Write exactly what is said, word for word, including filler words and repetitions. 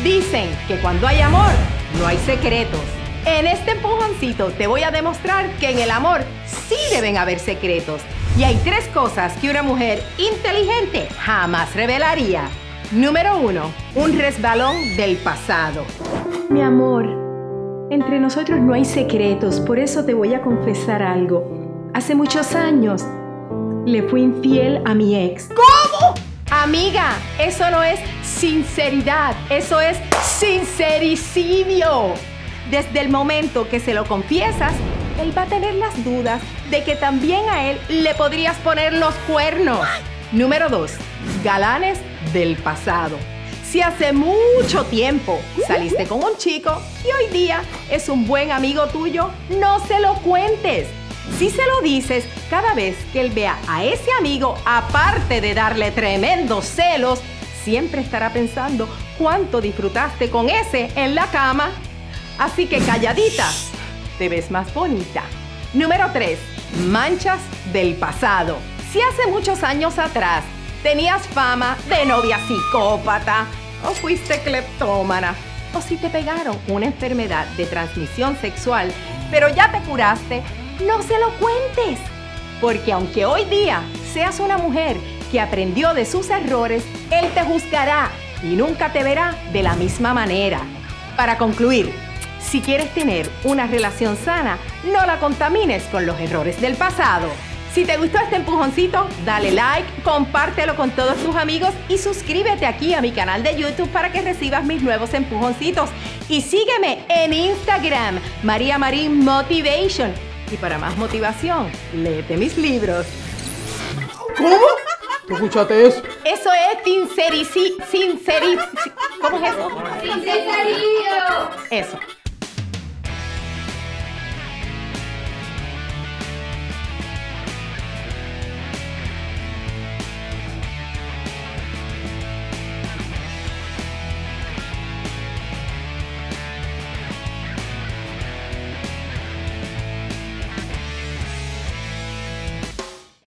Dicen que cuando hay amor, no hay secretos. En este empujoncito te voy a demostrar que en el amor sí deben haber secretos. Y hay tres cosas que una mujer inteligente jamás revelaría. Número uno, un resbalón del pasado. Mi amor, entre nosotros no hay secretos, por eso te voy a confesar algo. Hace muchos años le fui infiel a mi ex. ¿Cómo? Amiga, eso no es sinceridad, eso es sincericidio. Desde el momento que se lo confiesas, él va a tener las dudas de que también a él le podrías poner los cuernos. Número dos, galanes del pasado. Si hace mucho tiempo saliste con un chico y hoy día es un buen amigo tuyo, no se lo cuentes. Si se lo dices, cada vez que él vea a ese amigo, aparte de darle tremendos celos, siempre estará pensando cuánto disfrutaste con ese en la cama. Así que calladita, te ves más bonita. Número tres, manchas del pasado. Si hace muchos años atrás tenías fama de novia psicópata, o fuiste cleptómana, o si te pegaron una enfermedad de transmisión sexual, pero ya te curaste, no se lo cuentes. Porque aunque hoy día seas una mujer que aprendió de sus errores, él te juzgará y nunca te verá de la misma manera. Para concluir, si quieres tener una relación sana, no la contamines con los errores del pasado. Si te gustó este empujoncito, dale like, compártelo con todos tus amigos y suscríbete aquí a mi canal de YouTube para que recibas mis nuevos empujoncitos. Y sígueme en Instagram, María Marín Motivation. Y para más motivación, léete mis libros. ¿Cómo? ¿Tú escuchaste eso? Eso es sincerici... sinceri... ¿Cómo es eso? ¡Sinceridad! Eso.